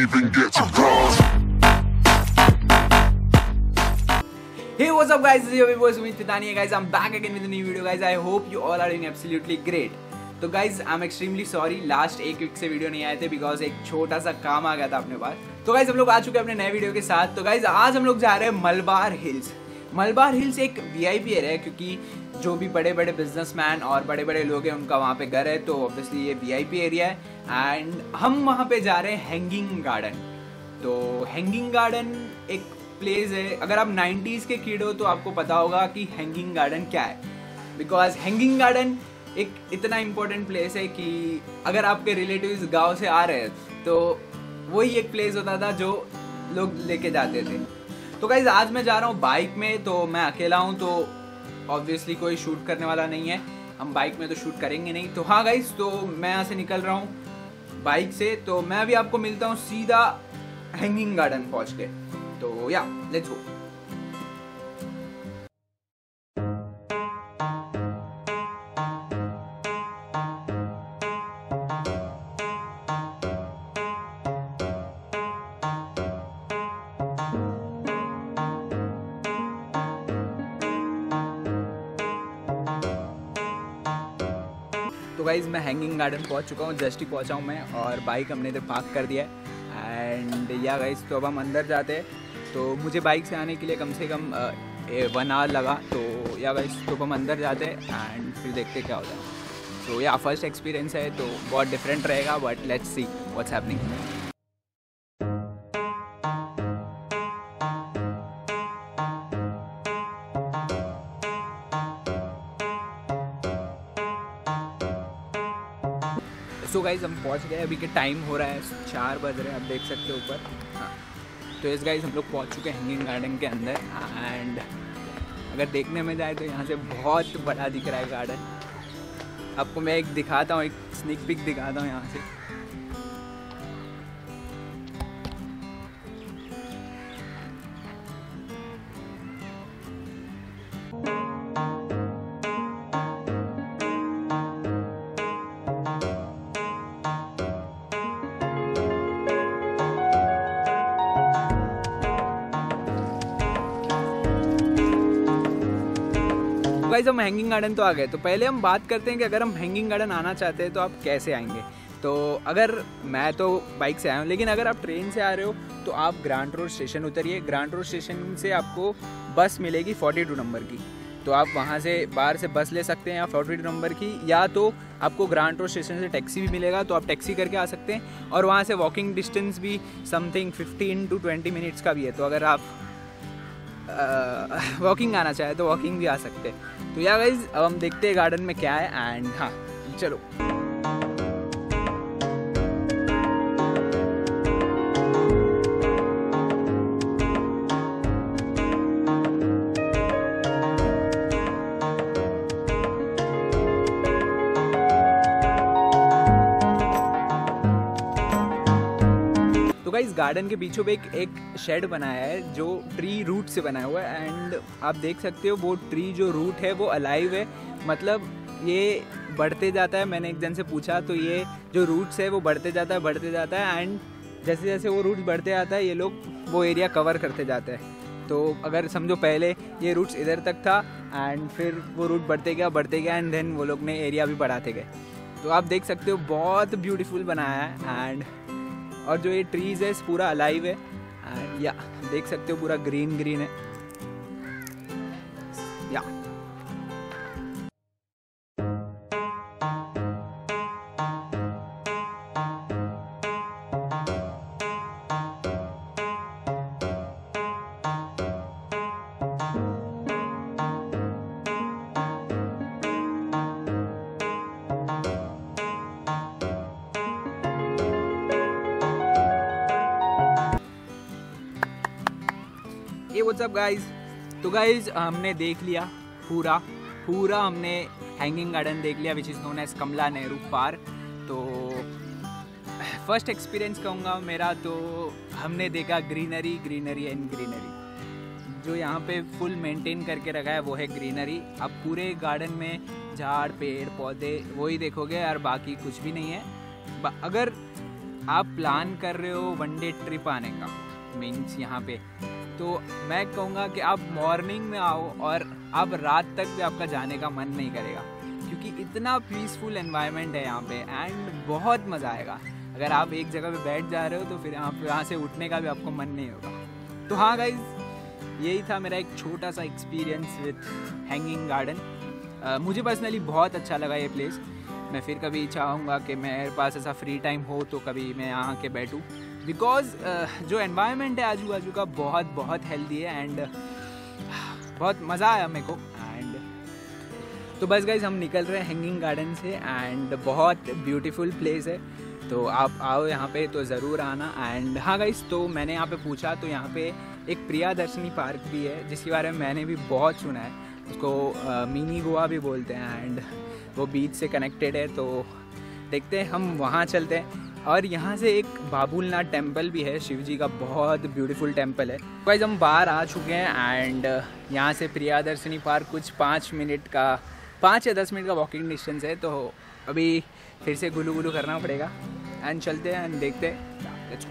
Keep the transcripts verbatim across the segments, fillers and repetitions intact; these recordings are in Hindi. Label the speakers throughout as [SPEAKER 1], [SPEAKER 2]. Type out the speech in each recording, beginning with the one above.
[SPEAKER 1] even get to cross.
[SPEAKER 2] Hey, what's up guys, this is your boy Sumit Pethani. Guys, I'm back again with a new video guys. I hope you all are doing absolutely great. तो guys I am extremely sorry, last एक वीक से वीडियो नहीं आए थे बिकॉज एक छोटा सा काम आ गया था अपने पास। तो गाइज हम लोग आ चुके हैं अपने नए वीडियो के साथ। तो गाइज आज हम लोग जा रहे हैं मलबार हिल्स। मलबार हिल्स एक वीआईपी एरिया है क्योंकि जो भी बड़े बड़े बिजनेसमैन और बड़े बड़े लोग हैं उनका वहाँ पे घर है, तो ऑब्वियसली ये वीआईपी एरिया है। एंड हम वहाँ पे जा रहे हैं हैंगिंग गार्डन। तो हैंगिंग गार्डन एक प्लेस है, अगर आप नाइन्टीज़ के किड हो तो आपको पता होगा कि हैंगिंग गार्डन क्या है। बिकॉज हैंगिंग गार्डन एक इतना इम्पोर्टेंट प्लेस है कि अगर आपके रिलेटिव्स गांव से आ रहे हैं तो वही एक प्लेस होता था जो लोग लेके जाते थे। तो गाइज आज मैं जा रहा हूँ बाइक में, तो मैं अकेला हूँ तो ऑब्वियसली कोई शूट करने वाला नहीं है। हम बाइक में तो शूट करेंगे नहीं। तो हाँ गाइज, तो मैं यहाँ से निकल रहा हूँ बाइक से। तो मैं अभी आपको मिलता हूँ सीधा हैंगिंग गार्डन पहुँच के। तो या लेट्स गो। तो गाइज़ मैं हैंगिंग गार्डन पहुंच चुका हूँ, जस्ट ही पहुंचा हूँ मैं, और बाइक हमने इधर पार्क कर दिया है। एंड या गाइज़ तो अब हम अंदर जाते हैं। तो मुझे बाइक से आने के लिए कम से कम वन आवर लगा। तो या गाइज़ तो हम अंदर जाते हैं एंड फिर देखते क्या होता है। तो या फर्स्ट एक्सपीरियंस है तो बहुत डिफरेंट रहेगा, but let's see what's happening. So guys हम पहुंच गए। अभी के टाइम हो रहा है चार बज रहे हैं, आप देख सकते हो ऊपर। हाँ, तो इस गाइज हम लोग पहुंच चुके हैं हैंगिंग गार्डन के अंदर। एंड अगर देखने में जाए तो यहाँ से बहुत बड़ा दिख रहा है गार्डन। आपको मैं एक दिखाता हूँ, एक स्निक पिक दिखाता हूँ यहाँ से। गाइस हम हैंगिंग गार्डन तो आ गए। तो पहले हम बात करते हैं कि अगर हम हैंगिंग गार्डन आना चाहते हैं तो आप कैसे आएंगे। तो अगर मैं तो बाइक से आया हूँ, लेकिन अगर आप ट्रेन से आ रहे हो तो आप ग्रांट रोड स्टेशन उतरिए। ग्रांट रोड स्टेशन से आपको बस मिलेगी फोर्टी टू नंबर की। तो आप वहाँ से बाहर से बस ले सकते हैं या फोर्टी टू नंबर की, या तो आपको ग्रांट रोड स्टेशन से टैक्सी भी मिलेगा तो आप टैक्सी करके आ सकते हैं। और वहाँ से वॉकिंग डिस्टेंस भी something fifteen to twenty minutes का भी है। तो अगर आप वॉकिंग uh, आना चाहे तो वॉकिंग भी आ सकते हैं। तो या गाइज अब हम देखते हैं गार्डन में क्या है। एंड हाँ चलो। तो गाइस गार्डन के बीचों बीच एक शेड बनाया है जो ट्री रूट से बना हुआ है। एंड आप देख सकते हो वो ट्री जो रूट है वो अलाइव है, मतलब ये बढ़ते जाता है। मैंने एक जन से पूछा तो ये जो रूट्स है वो बढ़ते जाता है बढ़ते जाता है एंड जैसे जैसे वो रूट्स बढ़ते जाता है ये लोग वो एरिया कवर करते जाते हैं। तो अगर समझो पहले ये रूट्स इधर तक था एंड फिर वो रूट बढ़ते गया बढ़ते गया एंड देन वो लोग ने एरिया भी बढ़ाते गए। तो आप देख सकते हो बहुत ब्यूटीफुल बनाया है। एंड और जो ये ट्रीज है पूरा अलाइव है। एंड या देख सकते हो पूरा ग्रीन ग्रीन है। या ये व्हाट्स अप गाइज। तो गाइज हमने देख लिया पूरा पूरा हमने हैंगिंग गार्डन देख लिया which is known as Kamala Nehru Park. तो फर्स्ट एक्सपीरियंस कहूँगा मेरा, तो हमने देखा ग्रीनरी ग्रीनरी एंड ग्रीनरी। जो यहाँ पे फुल मेंटेन करके रखा है वो है ग्रीनरी। अब पूरे गार्डन में झाड़ पेड़ पौधे वही देखोगे और बाकी कुछ भी नहीं है। अगर आप प्लान कर रहे हो वन डे ट्रिप आने का, मीन्स यहाँ पे, तो मैं कहूँगा कि आप मॉर्निंग में आओ और आप रात तक भी आपका जाने का मन नहीं करेगा, क्योंकि इतना पीसफुल एनवायरनमेंट है यहाँ पे एंड बहुत मज़ा आएगा। अगर आप एक जगह पे बैठ जा रहे हो तो फिर यहाँ पे यहाँ से उठने का भी आपको मन नहीं होगा। तो हाँ गाइज, यही था मेरा एक छोटा सा एक्सपीरियंस विथ हैंगिंग गार्डन। मुझे पर्सनली बहुत अच्छा लगा ये प्लेस। मैं फिर कभी चाहूँगा कि मेरे पास ऐसा फ्री टाइम हो तो कभी मैं यहाँ के बैठूँ, बिकॉज uh, जो एनवायरनमेंट है आजू बाजू का बहुत बहुत हेल्दी है एंड बहुत मज़ा आया मेरे को। एंड तो बस गाइज, हम निकल रहे हैं हैंगिंग गार्डन से एंड बहुत ब्यूटीफुल प्लेस है, तो आप आओ यहाँ पे तो ज़रूर आना। एंड हाँ गाइज, तो मैंने यहाँ पे पूछा तो यहाँ पे एक प्रियादर्शनी पार्क भी है, जिसके बारे में मैंने भी बहुत सुना है। उसको uh, मिनी गोवा भी बोलते हैं एंड वो बीच से कनेक्टेड है, तो देखते हैं हम वहाँ चलते हैं। और यहाँ से एक बाबुलनाथ टेम्पल भी है, शिव जी का बहुत ब्यूटीफुल टेम्पल है। गाइस, हम बाहर आ चुके हैं एंड यहाँ से प्रियादर्शनी पार्क कुछ पाँच मिनट का पाँच या दस मिनट का वॉकिंग डिस्टेंस है, तो अभी फिर से गुलू गुलू करना पड़ेगा एंड चलते हैं एंड देखते हैं। Let's go.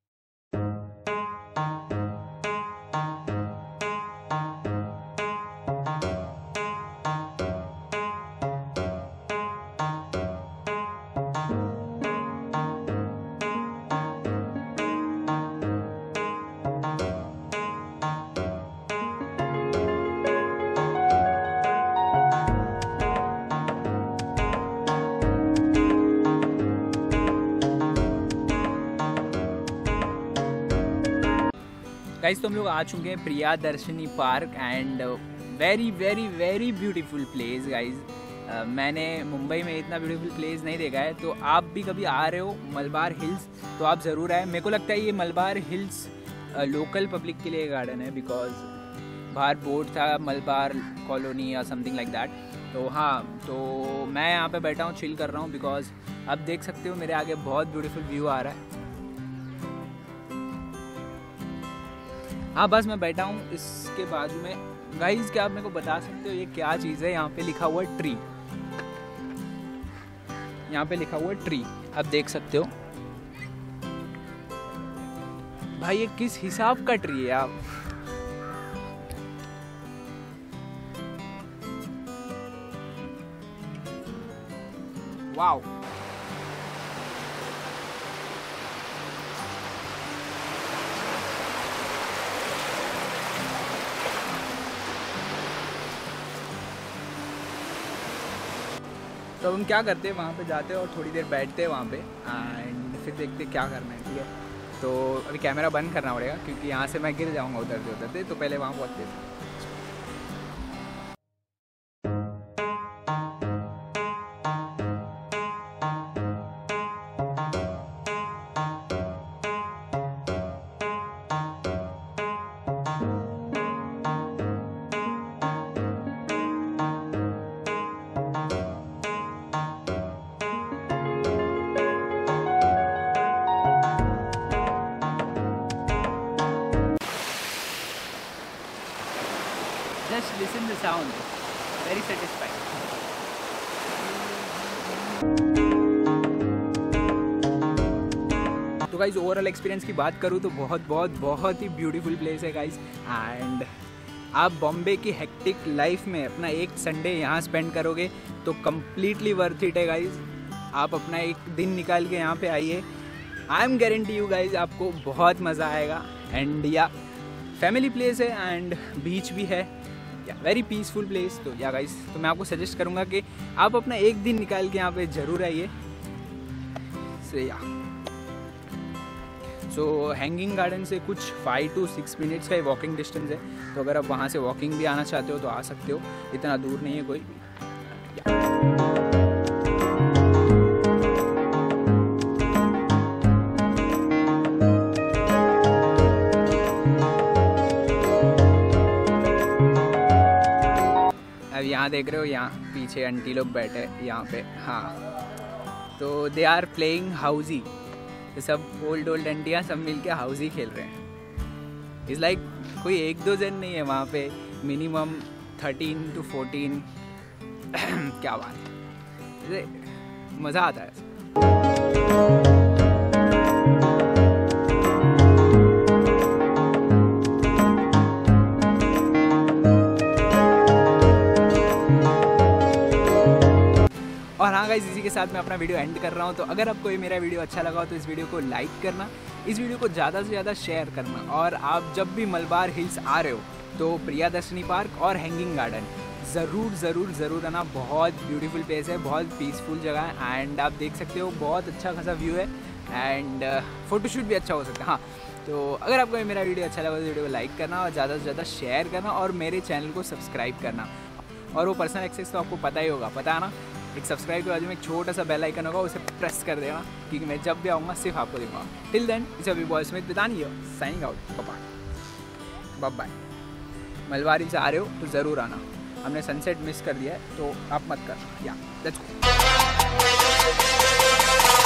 [SPEAKER 2] गाइस, तो हम लोग आ चुके हैं Priyadarshini Park and very very very beautiful place guys. मैंने मुंबई में इतना ब्यूटीफुल प्लेस नहीं देखा है, तो आप भी कभी आ रहे हो मलबार हिल्स तो आप ज़रूर आए। मेरे को लगता है ये मलबार हिल्स लोकल पब्लिक के लिए गार्डन है, बिकॉज बाहर बोर्ड था मलबार कॉलोनी या समथिंग लाइक दैट। तो हाँ, तो मैं यहाँ पे बैठा हूँ, चिल कर रहा हूँ, बिकॉज आप देख सकते हो मेरे आगे बहुत ब्यूटीफुल व्यू आ रहा है। हाँ, बस मैं बैठा हूँ इसके बाजू में। गाइस, क्या आप मेरे को बता सकते हो ये क्या चीज़ है? यहाँ पे लिखा हुआ है ट्री, यहाँ पे लिखा हुआ है ट्री, आप देख सकते हो। भाई, ये किस हिसाब का ट्री है आप? वाओ, तो हम क्या करते हैं, वहाँ पे जाते हैं और थोड़ी देर बैठते हैं वहाँ पे एंड फिर देखते हैं क्या करना है, ठीक है। तो अभी कैमरा बंद करना पड़ेगा क्योंकि यहाँ से मैं गिर जाऊँगा उतरते उतरते, तो पहले वहाँ पहुँचते हैं। Just listen the sound, very satisfying. तो गाइज, ओवरऑल एक्सपीरियंस की बात करूँ तो बहुत बहुत बहुत ही ब्यूटीफुल प्लेस है गाइज। एंड आप बॉम्बे की हेक्टिक लाइफ में अपना एक संडे यहाँ स्पेंड करोगे तो कम्प्लीटली वर्थ इट है गाइज। आप अपना एक दिन निकाल के यहाँ पे आइए, I am guarantee you guys आपको बहुत मज़ा आएगा। एंड या फैमिली प्लेस है एंड बीच भी है, या वेरी पीसफुल प्लेस। तो या गाइस, तो मैं आपको सजेस्ट करूँगा कि आप अपना एक दिन निकाल के यहाँ पे ज़रूर आइए। सो या सो हैंगिंग गार्डन से कुछ फाइव टू सिक्स मिनट्स का वॉकिंग डिस्टेंस है, तो अगर आप वहाँ से वॉकिंग भी आना चाहते हो तो आ सकते हो, इतना दूर नहीं है कोई भी। अब यहाँ देख रहे हो, यहाँ पीछे आंटी लोग बैठे यहाँ पे, हाँ, तो दे आर प्लेइंग हाउजी। ये सब ओल्ड ओल्ड आंटियाँ सब मिलके हाउजी खेल रहे हैं। इज़ लाइक like, कोई एक दो जन नहीं है वहाँ पे, मिनिमम थर्टीन टू फोर्टीन। क्या बात है, मज़ा आता है। हाँ गाइस, इसी के साथ मैं अपना वीडियो एंड कर रहा हूँ। तो अगर आपको ये मेरा वीडियो अच्छा लगा हो तो इस वीडियो को लाइक करना, इस वीडियो को ज़्यादा से ज़्यादा शेयर करना, और आप जब भी मलबार हिल्स आ रहे हो तो प्रियादर्शनी पार्क और हैंगिंग गार्डन ज़रूर ज़रूर ज़रूर आना। बहुत ब्यूटीफुल प्लेस है, बहुत पीसफुल जगह है, एंड आप देख सकते हो बहुत अच्छा खासा व्यू है, एंड फ़ोटोशूट भी अच्छा हो सकता है। हाँ, तो अगर आपको मेरा वीडियो अच्छा लगा तो वीडियो को लाइक करना और ज़्यादा से ज़्यादा शेयर करना, और मेरे चैनल को सब्सक्राइब करना। और वो पर्सनल एक्सेस तो आपको पता ही होगा, पता है ना, एक सब्सक्राइब के बाजू में एक छोटा सा बेल आइकन होगा, उसे प्रेस कर देना, क्योंकि मैं जब भी आऊँगा सिर्फ आपको दिखाऊंगा। टिल देन इट्स अभी bye Sumit Pitani signing out. Bye bye. Malabar Hills आ रहे हो तो ज़रूर आना। हमने सनसेट मिस कर दिया है तो आप मत करना। या लेट्स गो।